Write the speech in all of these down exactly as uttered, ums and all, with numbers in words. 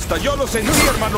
Hasta yo lo sentí, hermano.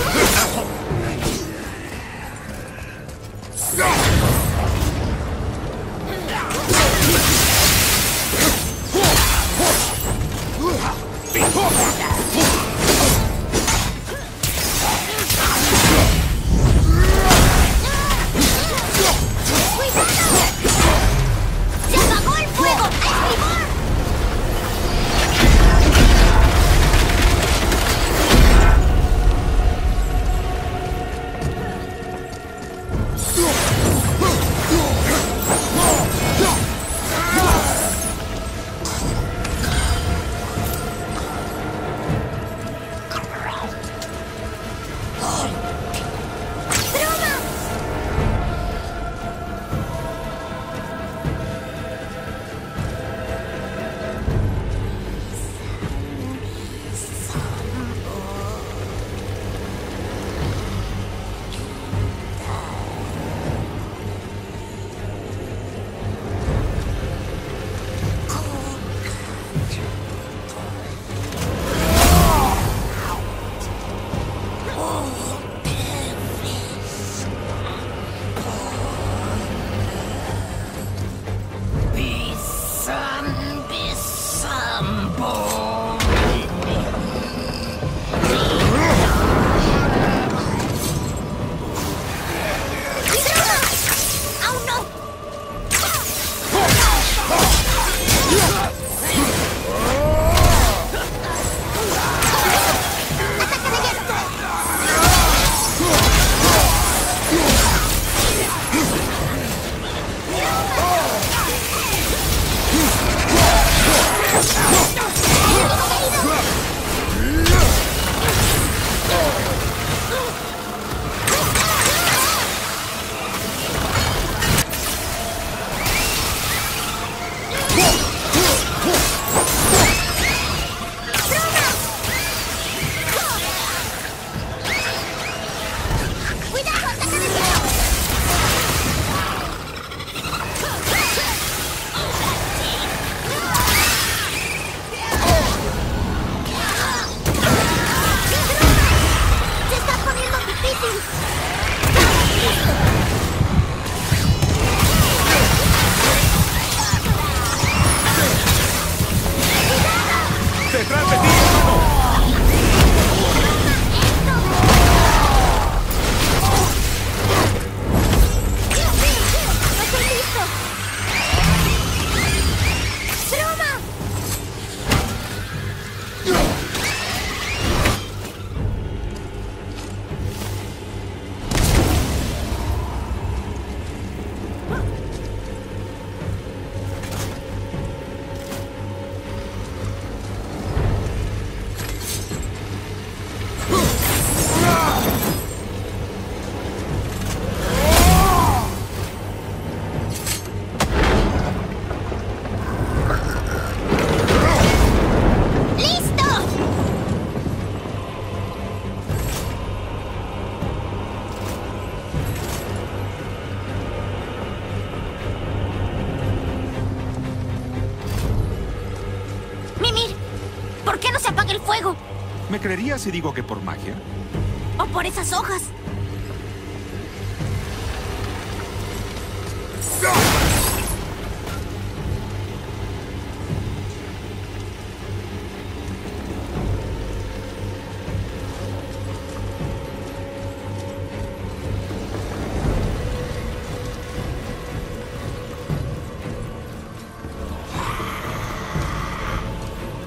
¿Me creerías si digo que por magia? ¿O por esas hojas?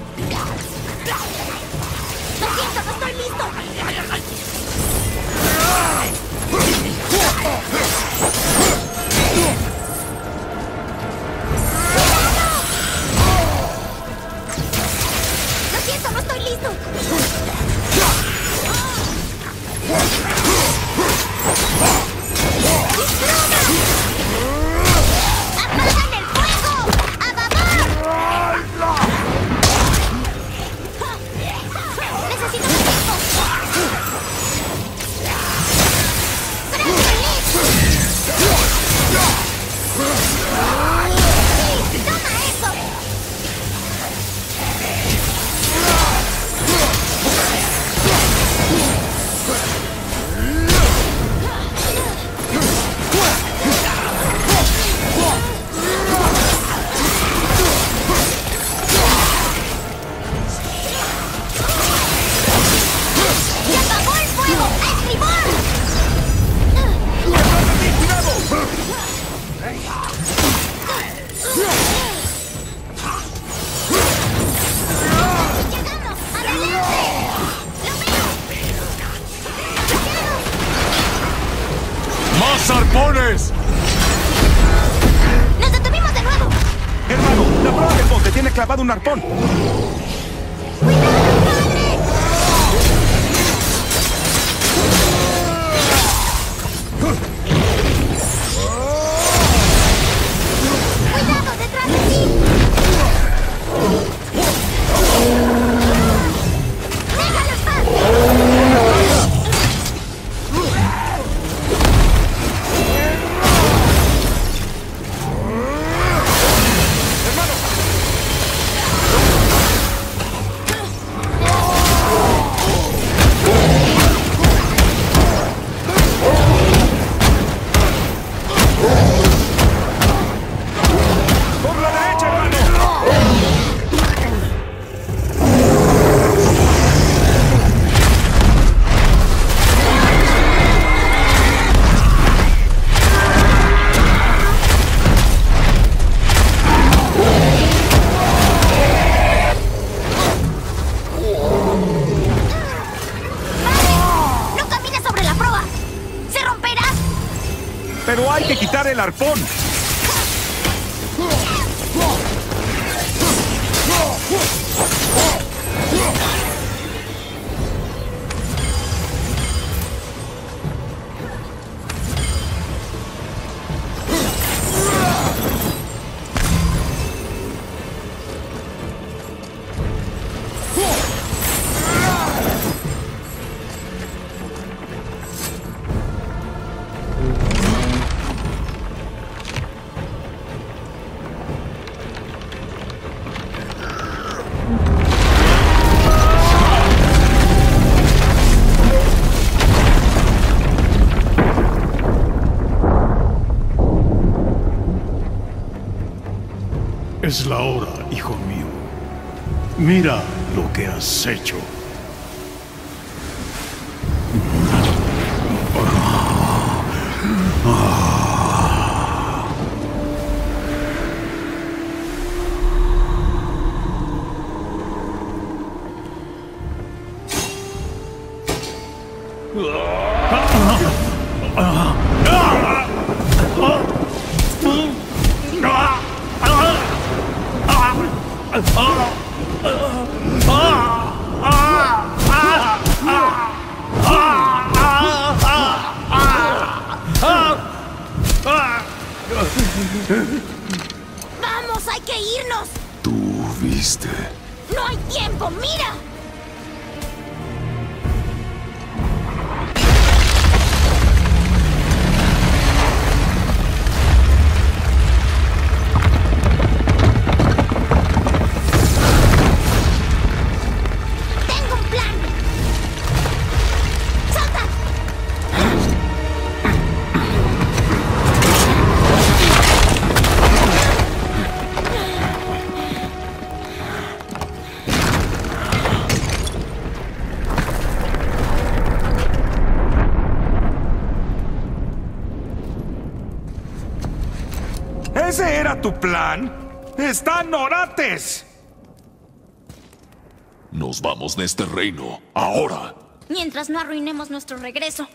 ¡Lo siento, no estoy listo! clavado un arpón. Pero hay que quitar el arpón. Es la hora, hijo mío. Mira lo que has hecho. ¡Vamos, hay que irnos! Tú viste. ¡No hay tiempo! ¡Mira! ¡Tengo un plan! ¡Salta! ¿Ese era tu plan? ¡Están orates! Nos vamos de este reino, ahora. Mientras no arruinemos nuestro regreso.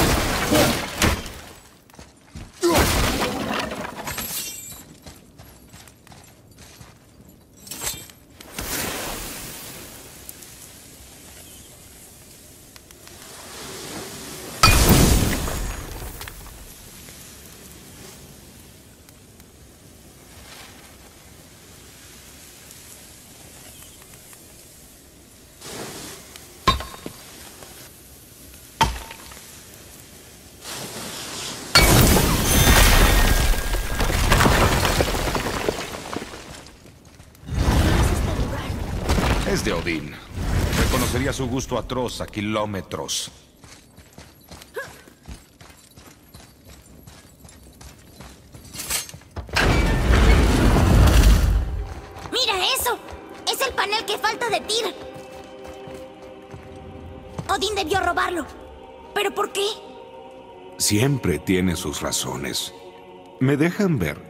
Es de Odín. Reconocería su gusto atroz a kilómetros. ¡Mira eso! ¡Es el panel que falta de Tyr! Odín debió robarlo. ¿Pero por qué? Siempre tiene sus razones. ¿Me dejan ver?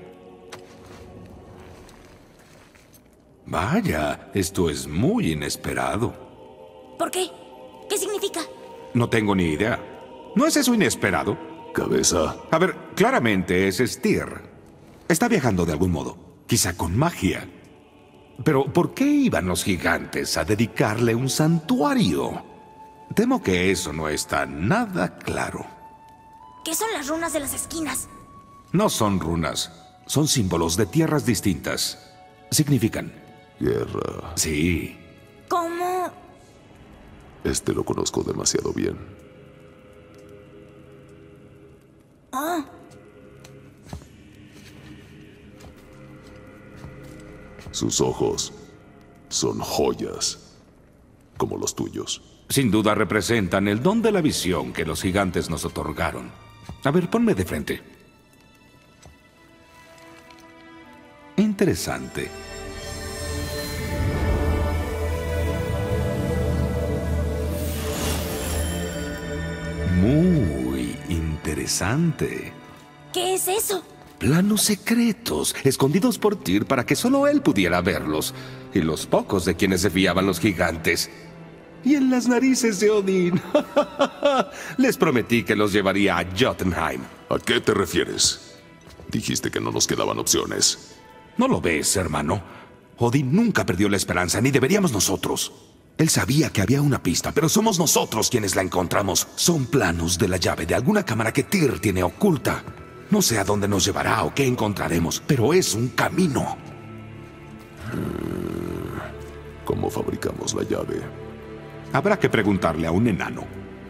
Vaya, esto es muy inesperado. ¿Por qué? ¿Qué significa? No tengo ni idea. ¿No es eso inesperado? Cabeza. A ver, claramente ese es Tyr. Está viajando de algún modo. Quizá con magia. Pero, ¿por qué iban los gigantes a dedicarle un santuario? Temo que eso no está nada claro. ¿Qué son las runas de las esquinas? No son runas, son símbolos de tierras distintas. Significan... Guerra. Sí. ¿Cómo? Este lo conozco demasiado bien. Oh. Sus ojos son joyas, como los tuyos. Sin duda representan el don de la visión que los gigantes nos otorgaron. A ver, ponme de frente. Interesante. Muy interesante. ¿Qué es eso? Planos secretos, escondidos por Tyr para que solo él pudiera verlos. Y los pocos de quienes se fiaban los gigantes. Y en las narices de Odín. Les prometí que los llevaría a Jotunheim. ¿A qué te refieres? Dijiste que no nos quedaban opciones. ¿No lo ves, hermano? Odín nunca perdió la esperanza, ni deberíamos nosotros. Él sabía que había una pista, pero somos nosotros quienes la encontramos. Son planos de la llave de alguna cámara que Tyr tiene oculta. No sé a dónde nos llevará o qué encontraremos, pero es un camino. ¿Cómo fabricamos la llave? Habrá que preguntarle a un enano.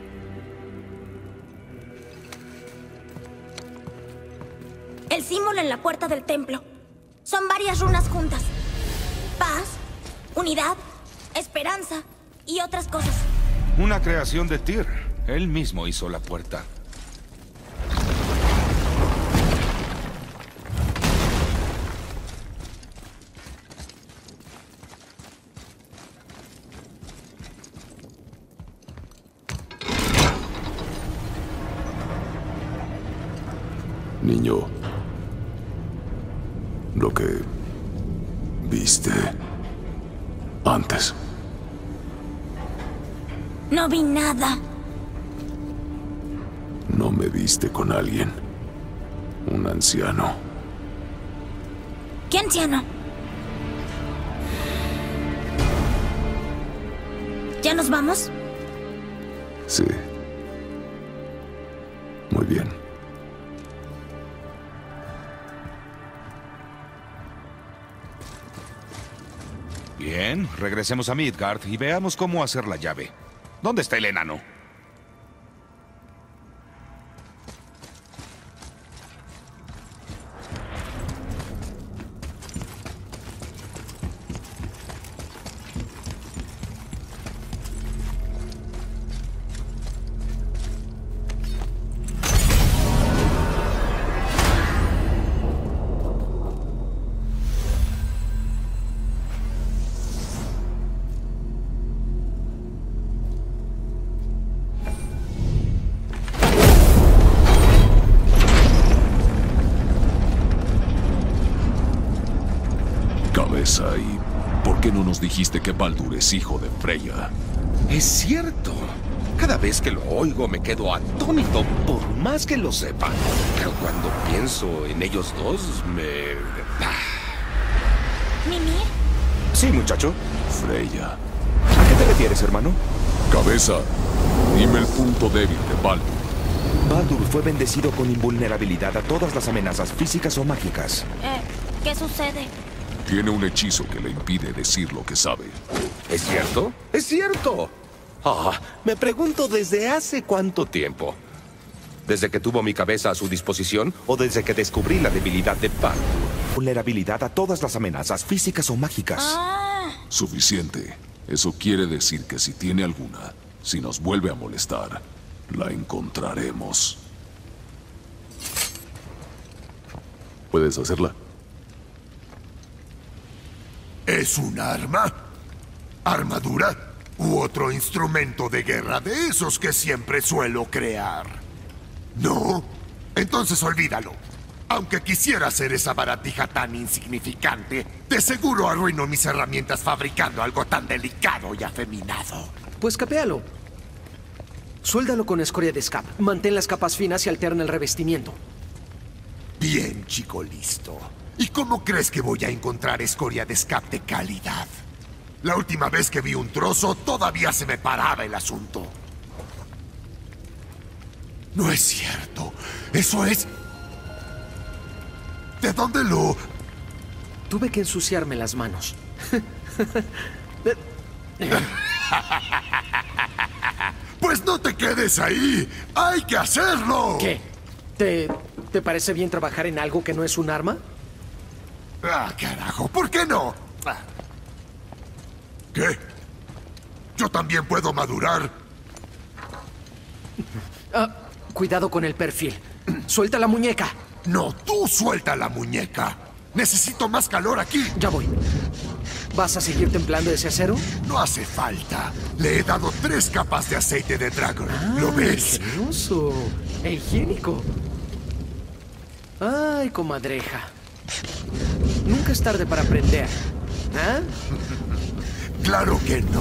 El símbolo en la puerta del templo. Son varias runas juntas. Paz, unidad, esperanza y otras cosas. Una creación de Tyr. Él mismo hizo la puerta. Niño, lo que viste antes. No vi nada. No me viste con alguien. Un anciano. ¿Qué anciano? ¿Ya nos vamos? Sí. Muy bien. Bien, regresemos a Midgard y veamos cómo hacer la llave. ¿Dónde está el enano? ¿Y por qué no nos dijiste que Baldur es hijo de Freya? Es cierto. Cada vez que lo oigo me quedo atónito, por más que lo sepa. Pero cuando pienso en ellos dos, me... ¿Mimir? Sí, muchacho. Freya. ¿A qué te refieres, hermano? Cabeza, dime el punto débil de Baldur. Baldur fue bendecido con invulnerabilidad a todas las amenazas físicas o mágicas. Eh, ¿qué sucede? Tiene un hechizo que le impide decir lo que sabe. ¿Es cierto? ¡Es cierto! Ah, me pregunto desde hace cuánto tiempo. ¿Desde que tuvo mi cabeza a su disposición o desde que descubrí la debilidad de Baldur? Vulnerabilidad a todas las amenazas físicas o mágicas. Ah, Suficiente. Eso quiere decir que si tiene alguna, si nos vuelve a molestar, la encontraremos. ¿Puedes hacerla? ¿Es un arma? ¿Armadura? ¿U otro instrumento de guerra de esos que siempre suelo crear? ¿No? Entonces olvídalo. Aunque quisiera hacer esa baratija tan insignificante, de seguro arruino mis herramientas fabricando algo tan delicado y afeminado. Pues capéalo. Suéldalo con escoria de scab. Mantén las capas finas y alterna el revestimiento. Bien, chico listo. ¿Y cómo crees que voy a encontrar escoria de scrap de calidad? La última vez que vi un trozo, todavía se me paraba el asunto. No es cierto. Eso es... ¿De dónde lo...? Tuve que ensuciarme las manos. Pues no te quedes ahí. ¡Hay que hacerlo! ¿Qué? ¿Te, ¿Te parece bien trabajar en algo que no es un arma? Ah, carajo, ¿por qué no? Ah. ¿Qué? ¿Yo también puedo madurar? Ah, cuidado con el perfil. Suelta la muñeca. No, tú suelta la muñeca. Necesito más calor aquí. Ya voy. ¿Vas a seguir templando ese acero? No hace falta. Le he dado tres capas de aceite de dragón. Ah, ¿Lo ves? Ingenioso. E higiénico. Ay, comadreja. Nunca es tarde para aprender. ¿Ah? Claro que no.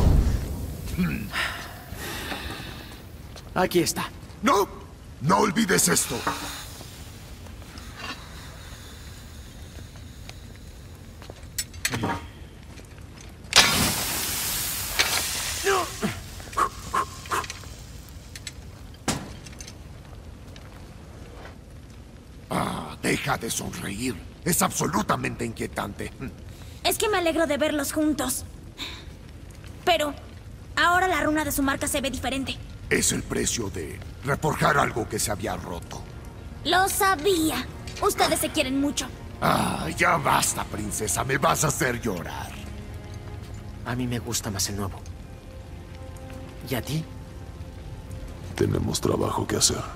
Aquí está. No, no olvides esto. Ah, deja de sonreír. Es absolutamente inquietante. Es que me alegro de verlos juntos. Pero ahora la runa de su marca se ve diferente. Es el precio de reforjar algo que se había roto. Lo sabía. Ustedes se quieren mucho. Ah, ya basta, princesa. Me vas a hacer llorar. A mí me gusta más el nuevo. ¿Y a ti? Tenemos trabajo que hacer.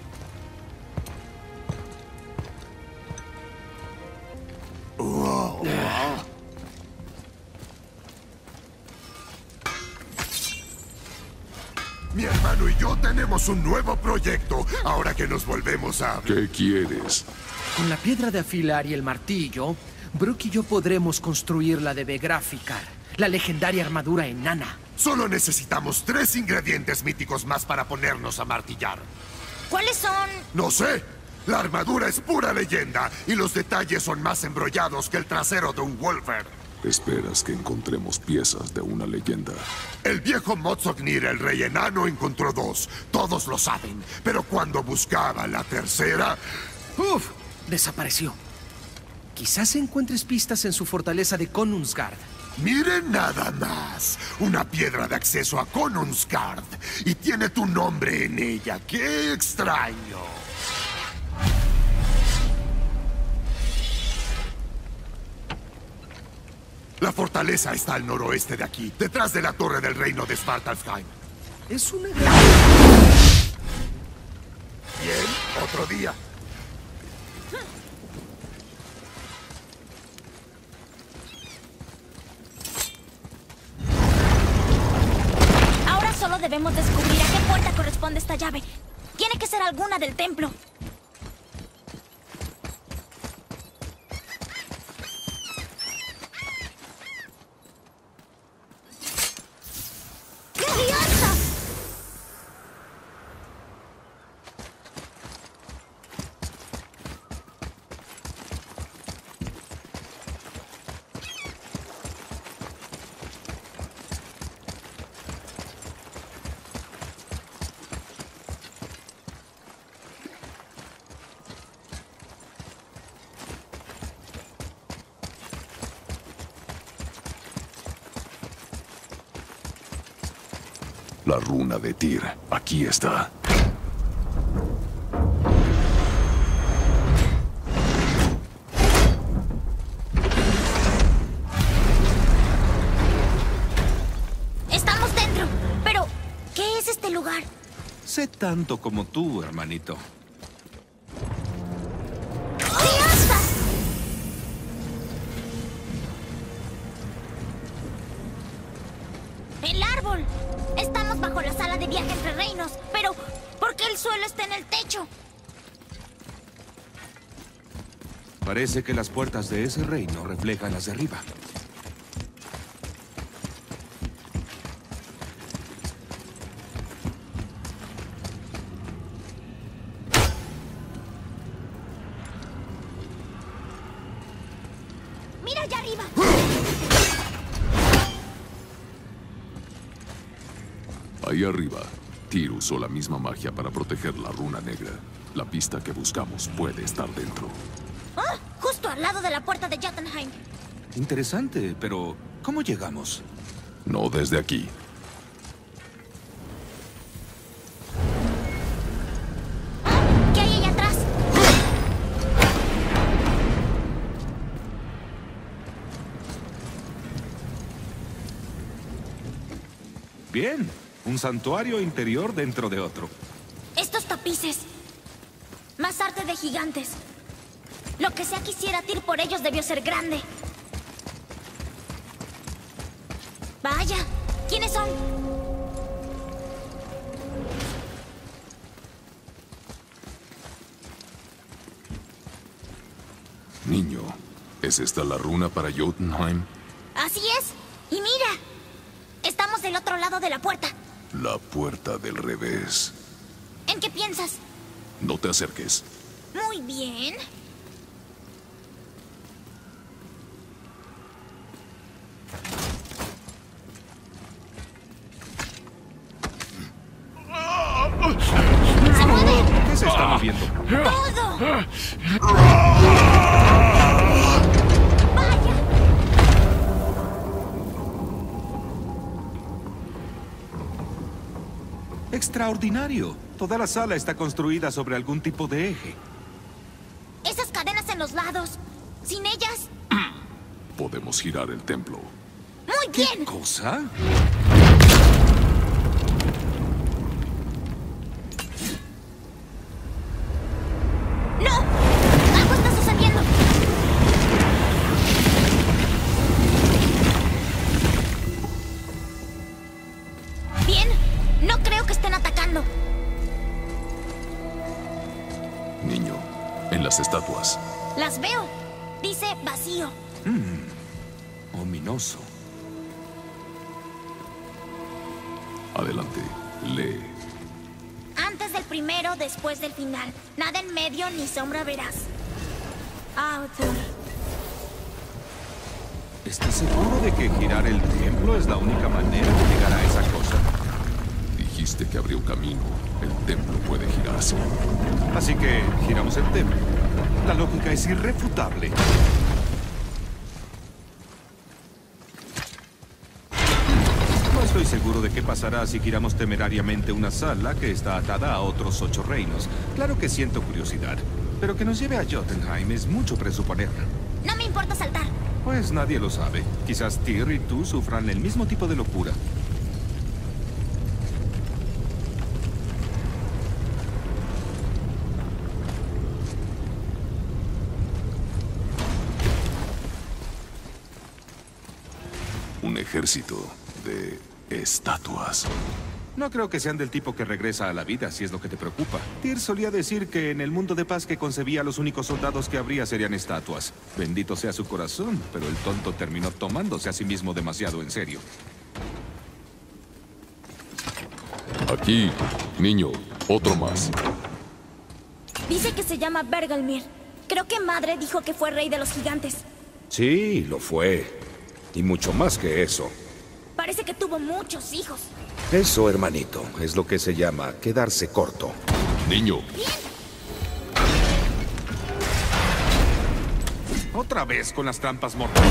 Wow. Mi hermano y yo tenemos un nuevo proyecto, ahora que nos volvemos a... ¿Qué quieres? Con la piedra de afilar y el martillo, Brooke y yo podremos construir la de Begráficar, la legendaria armadura enana. Solo necesitamos tres ingredientes míticos más para ponernos a martillar. ¿Cuáles son? No sé. La armadura es pura leyenda y los detalles son más embrollados que el trasero de un Wolfer. Esperas que encontremos piezas de una leyenda. El viejo Mozognir, el rey enano, encontró dos. Todos lo saben. Pero cuando buscaba la tercera... ¡Uf! Desapareció. Quizás encuentres pistas en su fortaleza de Konungsgard. Miren nada más. Una piedra de acceso a Konungsgard. Y tiene tu nombre en ella. ¡Qué extraño! La fortaleza está al noroeste de aquí, detrás de la torre del reino de Svartalfheim. Es una gran... Bien, otro día. Ahora solo debemos descubrir a qué puerta corresponde esta llave. Tiene que ser alguna del templo. La runa de Tyr. Aquí está. Estamos dentro. Pero, ¿qué es este lugar? Sé tanto como tú, hermanito. ¡Diasta! El árbol. Estamos bajo la sala de viaje entre reinos. Pero, ¿por qué el suelo está en el techo? Parece que las puertas de ese reino reflejan las de arriba. ¡Mira allá arriba! Ahí arriba, Tyr usó la misma magia para proteger la runa negra. La pista que buscamos puede estar dentro. ¡Oh! Justo al lado de la puerta de Jotunheim. Interesante, pero ¿cómo llegamos? No desde aquí. ¿Qué hay allá atrás? Bien, un santuario interior dentro de otro. Estos tapices. Más arte de gigantes. Lo que sea que hiciera Tyr por ellos debió ser grande. Vaya, ¿quiénes son? Niño, ¿es esta la runa para Jotunheim? Así es. Y mira, estamos del otro lado de la puerta. La puerta del revés. ¿En qué piensas? No te acerques. Muy bien. ¡Se mueve! ¿Qué se está moviendo? ¡Todo! ¡Vaya! Extraordinario. Toda la sala está construida sobre algún tipo de eje. Esas cadenas en los lados. Sin ellas... Podemos girar el templo. ¡Muy bien! ¿Cosa? ¡No! ¡Algo está sucediendo! Bien, no creo que estén atacando. Niño, en las estatuas. Las veo. Dice vacío. Ominoso. Adelante, lee. Antes del primero, después del final. Nada en medio ni sombra verás. Author. ¿Estás seguro de que girar el templo es la única manera de llegar a esa cosa? Dijiste que habría un camino. El templo puede girarse. Así que giramos el templo. La lógica es irrefutable. No estoy seguro de qué pasará si giramos temerariamente una sala que está atada a otros ocho reinos. Claro que siento curiosidad, pero que nos lleve a Jotunheim es mucho presuponer. No me importa saltar. Pues nadie lo sabe. Quizás Tyr y tú sufran el mismo tipo de locura. Un ejército de estatuas. No creo que sean del tipo que regresa a la vida, si es lo que te preocupa. Tyr solía decir que en el mundo de paz que concebía los únicos soldados que habría serían estatuas. Bendito sea su corazón, pero el tonto terminó tomándose a sí mismo demasiado en serio. Aquí, niño, otro más. Dice que se llama Bergelmir. Creo que Madre dijo que fue rey de los gigantes. Sí, lo fue. Y mucho más que eso. Parece que tuvo muchos hijos. Eso, hermanito, es lo que se llama quedarse corto. Niño, Otra vez con las trampas mortales.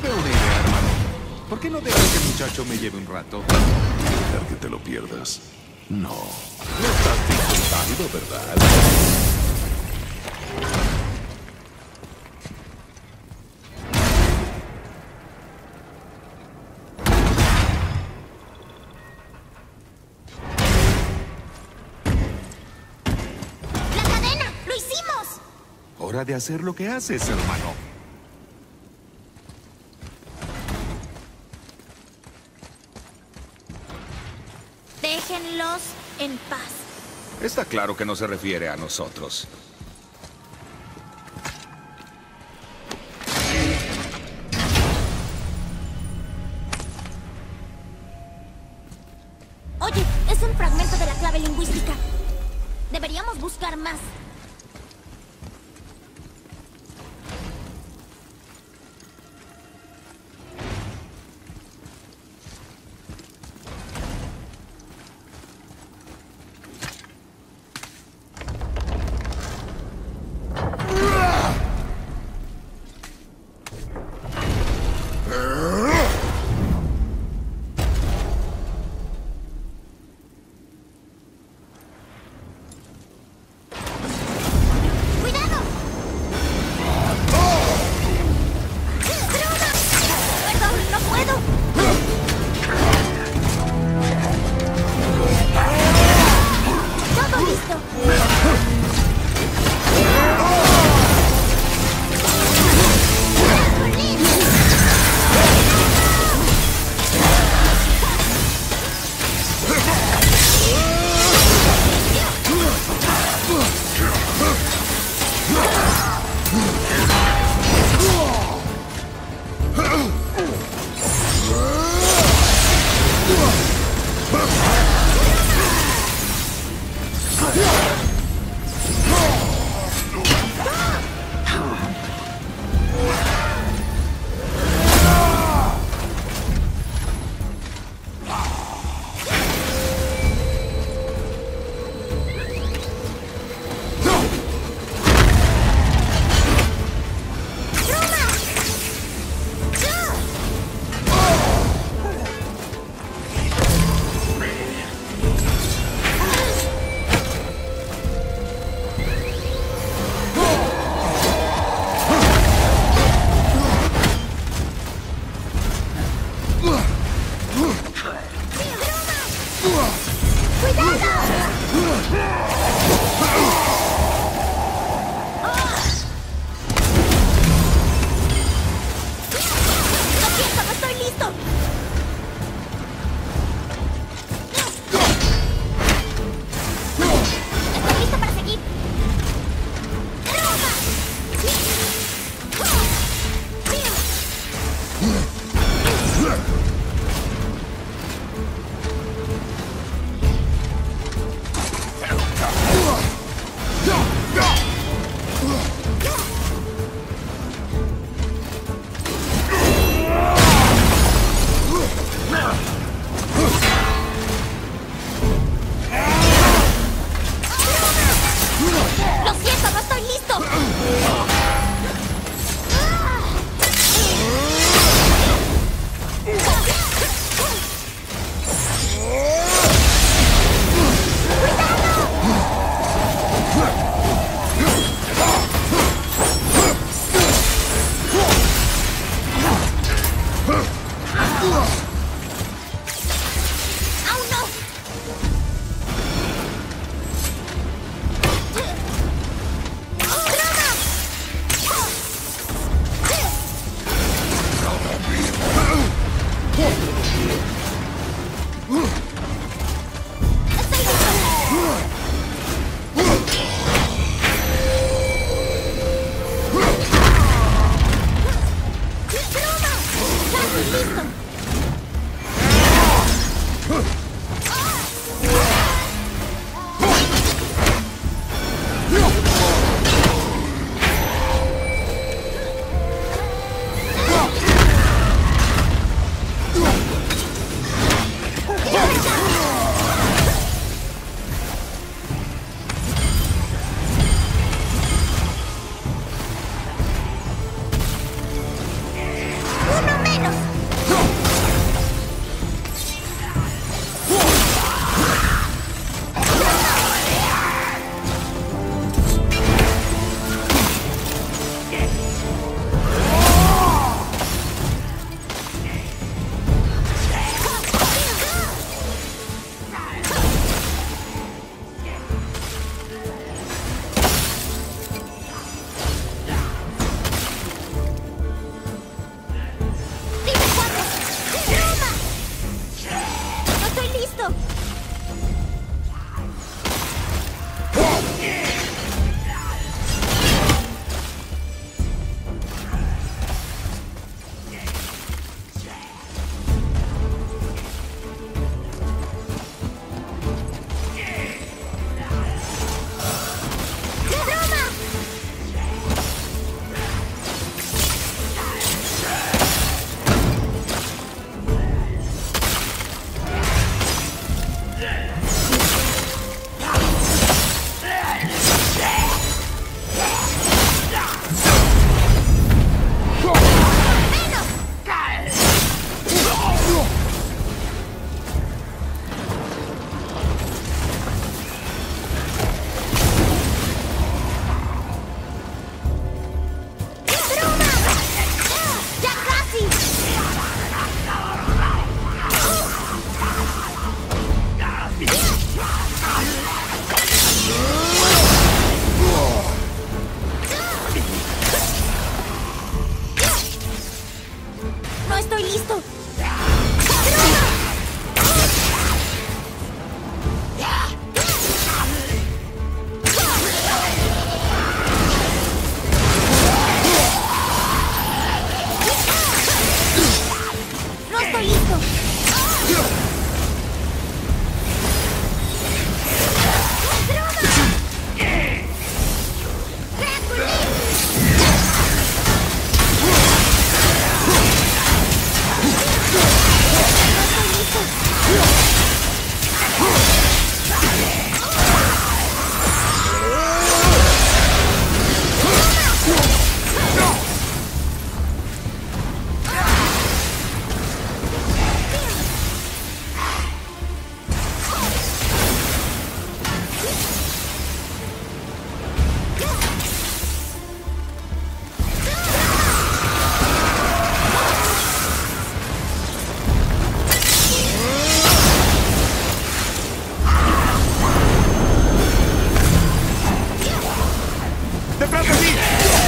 Tuve una idea, hermano. ¿Por qué no dejas que el muchacho me lleve un rato? Dejar que te lo pierdas. No. No estás disfrutando, ¿verdad? ¡La cadena! ¡Lo hicimos! Hora de hacer lo que haces, hermano. Déjenlos en paz. Está claro que no se refiere a nosotros. Oye, es un fragmento de la clave lingüística. Deberíamos buscar más. ¡Uno! listo! ¡No estoy listo! ¡No estoy listo! ¡Detrás de mí!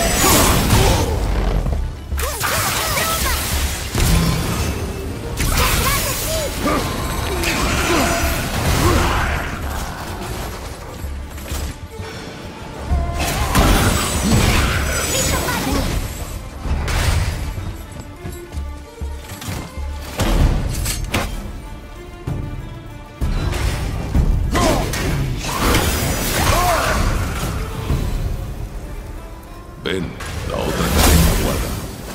Ven, la otra cadena aguarda.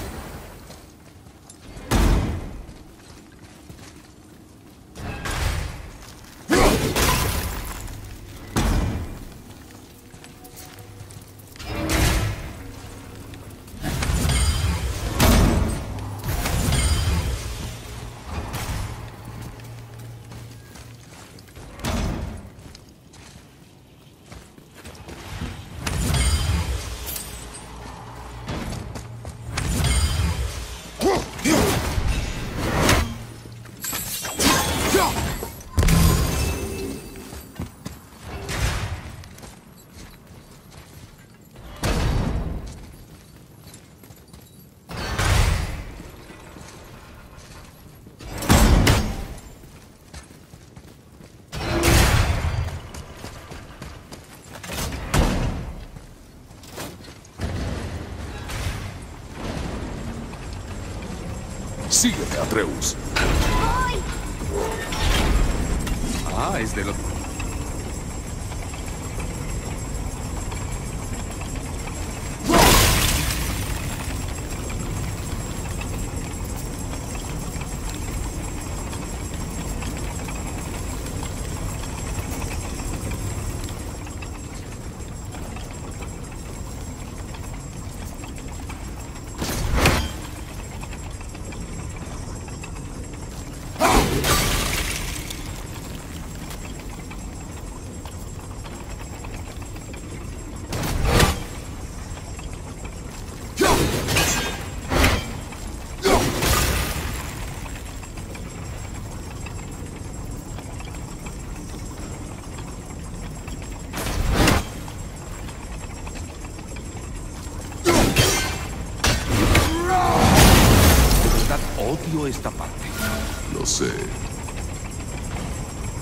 Sígueme, Atreus. ¡Voy! Ah, es de los... Odio esta parte. Lo sé.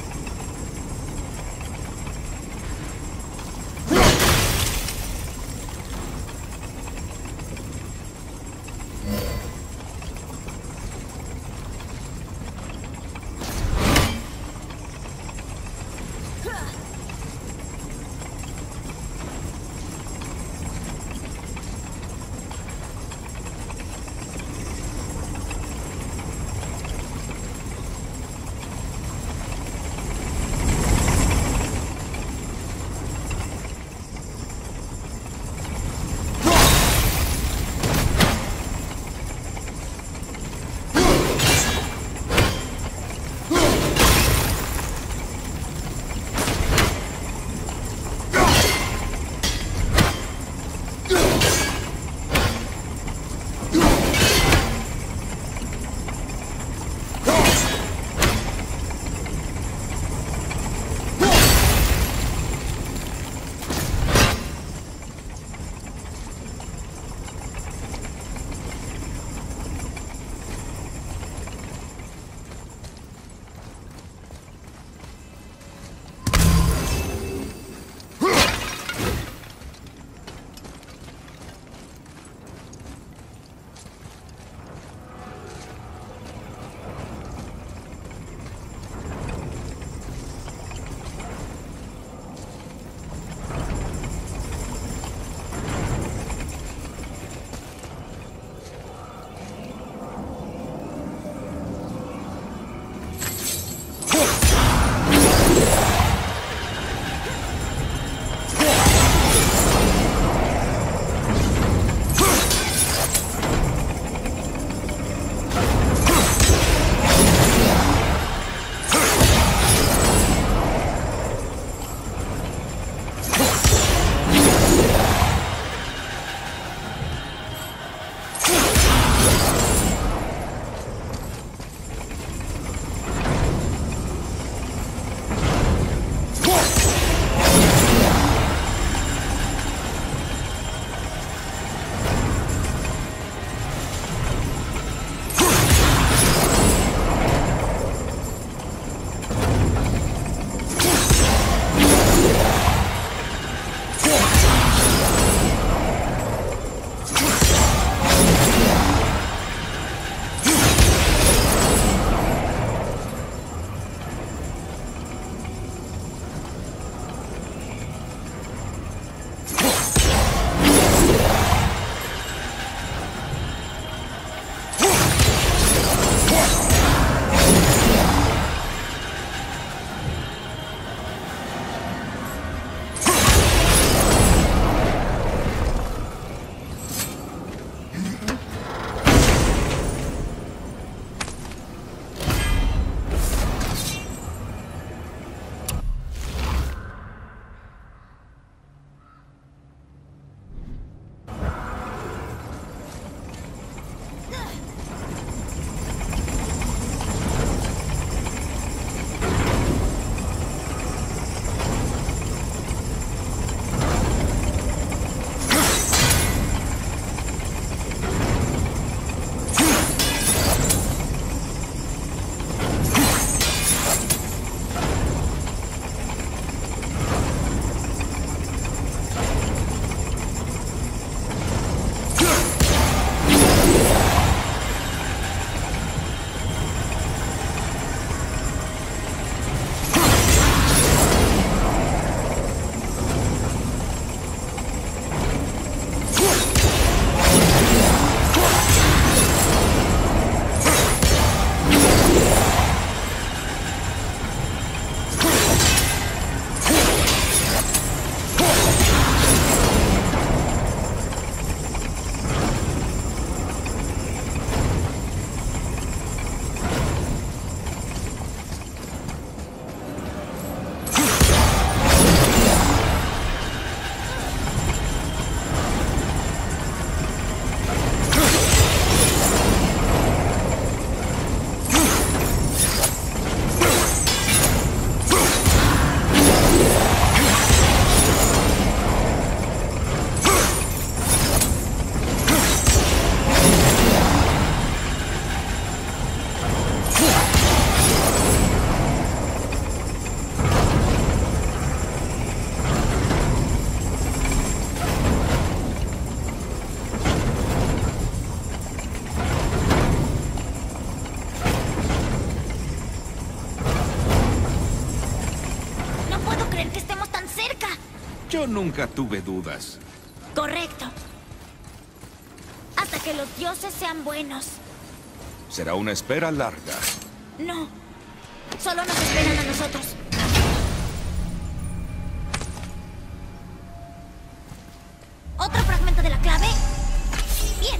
Yo nunca tuve dudas. Correcto. Hasta que los dioses sean buenos. Será una espera larga. No. Solo nos esperan a nosotros. ¿Otro fragmento de la clave? Bien.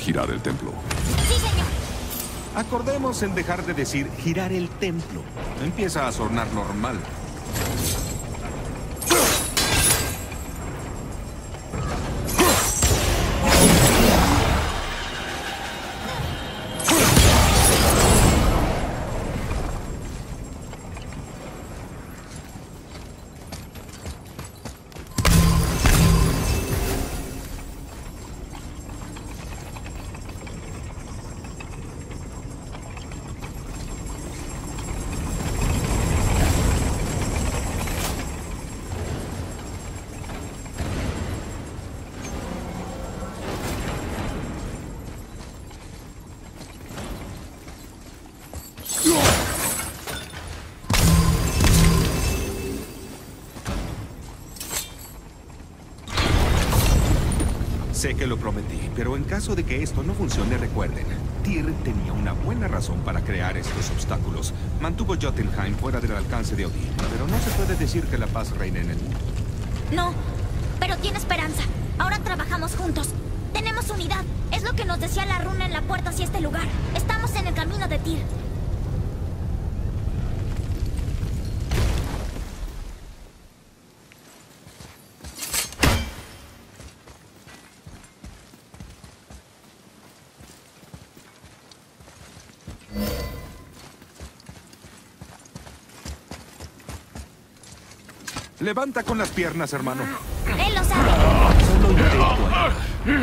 girar el templo. Sí, señor. Acordemos en dejar de decir girar el templo. Empieza a sonar normal. Sé que lo prometí, pero en caso de que esto no funcione, recuerden, Tyr tenía una buena razón para crear estos obstáculos. Mantuvo Jotunheim fuera del alcance de Odín, pero no se puede decir que la paz reine en el mundo. No, pero tiene esperanza. Ahora trabajamos juntos. Tenemos unidad. Es lo que nos decía la runa en la puerta hacia este lugar. Estamos en el camino de Tyr. Levanta con las piernas, hermano. Él lo sabe. Solo intento ayudar.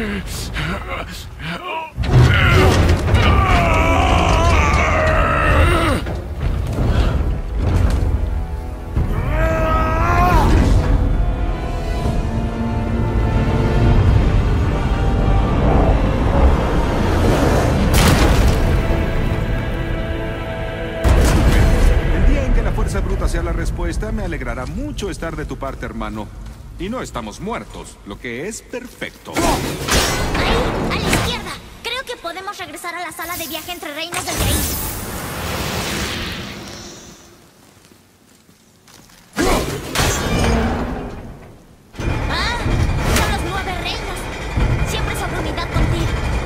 Sea la respuesta, me alegrará mucho estar de tu parte, hermano. Y no estamos muertos, lo que es perfecto. Ahí, a la izquierda. Creo que podemos regresar a la sala de viaje entre reinos desde ahí. Ah, son los nueve reinos. Siempre sobre unidad contigo.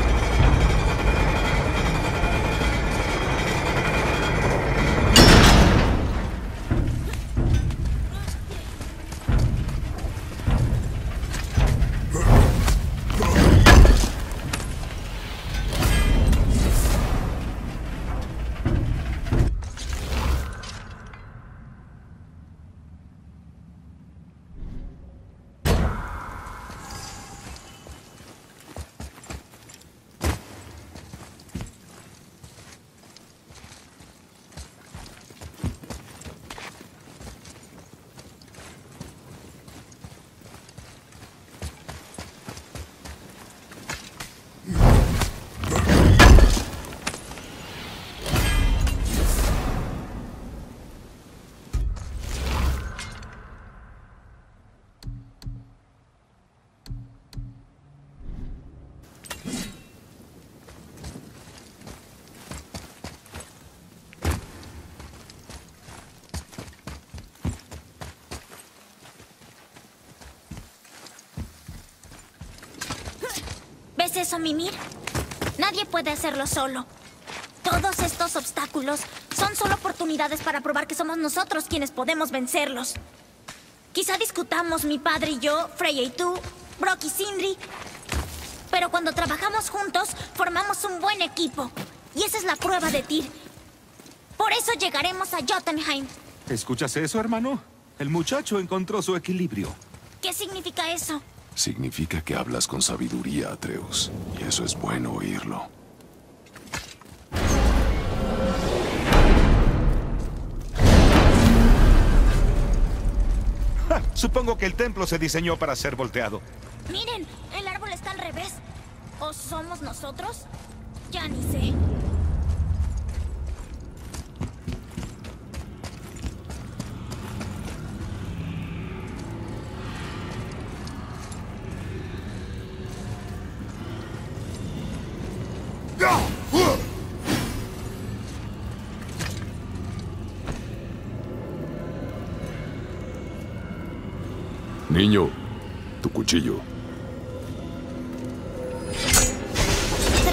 ¿Ves eso, Mimir? Nadie puede hacerlo solo. Todos estos obstáculos son solo oportunidades para probar que somos nosotros quienes podemos vencerlos. Quizá discutamos mi padre y yo, Freya y tú, Brok y Sindri, pero cuando trabajamos juntos, formamos un buen equipo. Y esa es la prueba de Tyr. Por eso llegaremos a Jotunheim. ¿Escuchas eso, hermano? El muchacho encontró su equilibrio. ¿Qué significa eso? Significa que hablas con sabiduría, Atreus. Y eso es bueno oírlo. Ja, supongo que el templo se diseñó para ser volteado. Miren, el árbol está al revés. ¿O somos nosotros? Ya ni sé. Niño, tu cuchillo.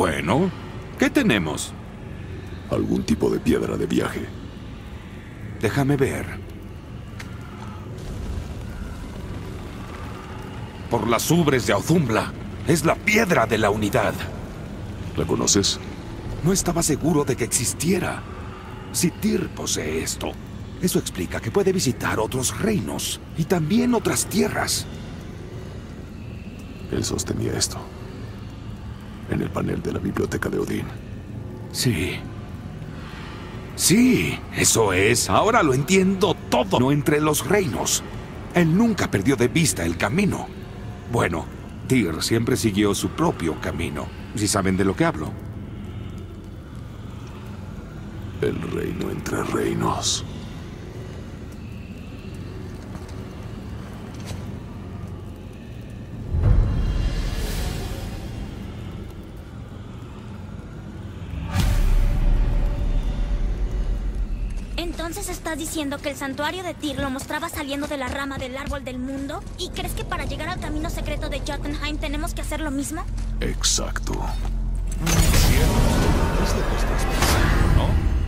Bueno, ¿qué tenemos? Algún tipo de piedra de viaje. Déjame ver. Por las ubres de Audumbla. Es la piedra de la unidad. ¿La conoces? No estaba seguro de que existiera. Si Tyr posee esto, eso explica que puede visitar otros reinos y también otras tierras. Él sostenía esto. En el panel de la biblioteca de Odín. Sí. Sí, eso es. Ahora lo entiendo todo. No entre los reinos. Él nunca perdió de vista el camino. Bueno, Tyr siempre siguió su propio camino. Si saben de lo que hablo. El reino entre reinos. ¿Entonces estás diciendo que el santuario de Tyr lo mostraba saliendo de la rama del árbol del mundo? ¿Y crees que para llegar al camino secreto de Jotunheim tenemos que hacer lo mismo? Exacto. Es lo que estás pensando,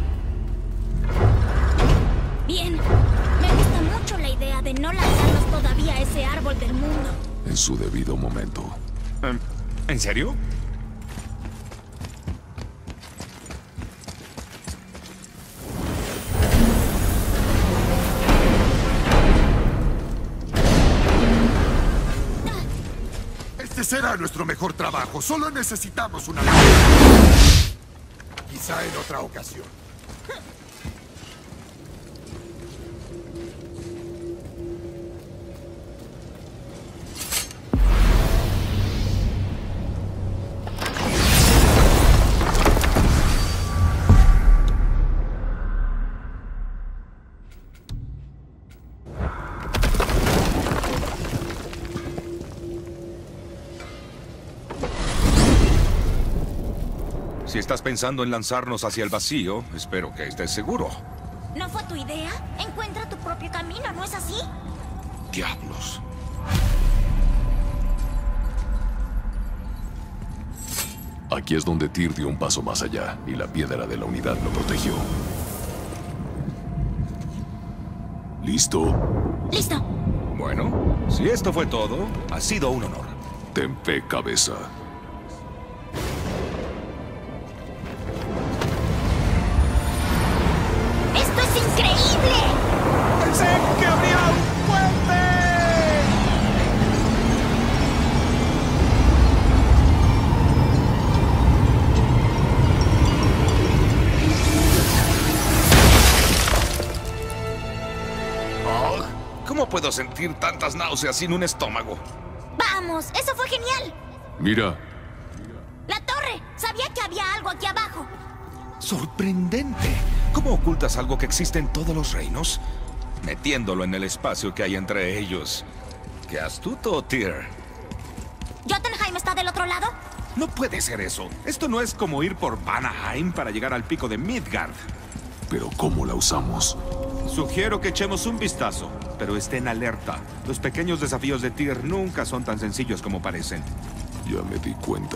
¿no? Bien. Me gusta mucho la idea de no lanzarnos todavía a ese árbol del mundo. En su debido momento. ¿En serio? Este será nuestro mejor trabajo. Solo necesitamos una... Quizá en otra ocasión. Si estás pensando en lanzarnos hacia el vacío, espero que estés seguro. ¿No fue tu idea? Encuentra tu propio camino, ¿no es así? Diablos. Aquí es donde Tyr dio un paso más allá y la piedra de la unidad lo protegió. ¿Listo? ¡Listo! Bueno, si esto fue todo, ha sido un honor. Ten fe, cabeza. ¡Esto es increíble! ¡Pensé que habría un puente! ¿Cómo puedo sentir tantas náuseas sin un estómago? ¡Vamos! ¡Eso fue genial! Mira, ¡La torre! Sabía que había algo aquí abajo. Sorprendente. ¿Cómo ocultas algo que existe en todos los reinos? Metiéndolo en el espacio que hay entre ellos. ¡Qué astuto, Tyr! ¿Jotunheim está del otro lado? No puede ser eso. Esto no es como ir por Vanaheim para llegar al pico de Midgard. pero ¿cómo la usamos? Sugiero que echemos un vistazo, pero estén alerta. Los pequeños desafíos de Tyr nunca son tan sencillos como parecen. Ya me di cuenta.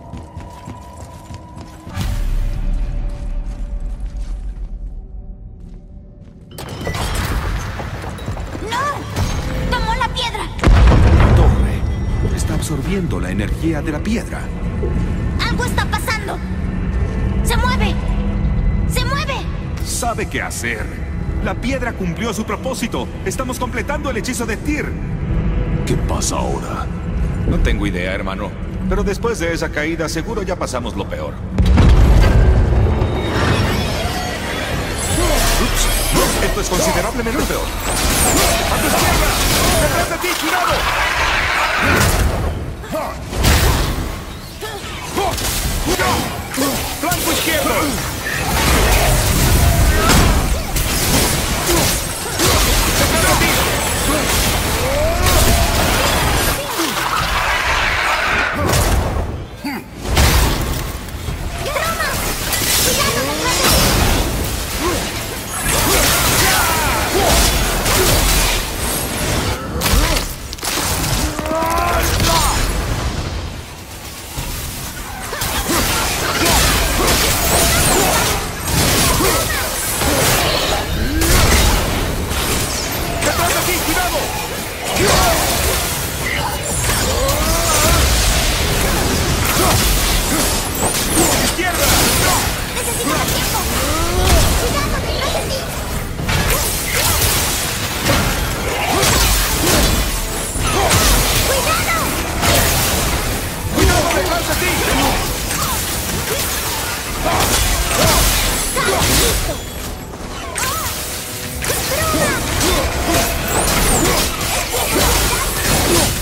¡No! ¡Tomó la piedra! La torre está absorbiendo la energía de la piedra. ¡Algo está pasando! ¡Se mueve! ¡Se mueve! Sabe qué hacer. La piedra cumplió su propósito. Estamos completando el hechizo de Tyr. ¿Qué pasa ahora? No tengo idea, hermano. Pero después de esa caída, seguro ya pasamos lo peor. Ups, esto es considerablemente peor. ¡A tu izquierda! ¡Detrás de ti, cuidado! ¡Flanco izquierdo! ¡Detrás de ti! ¡No!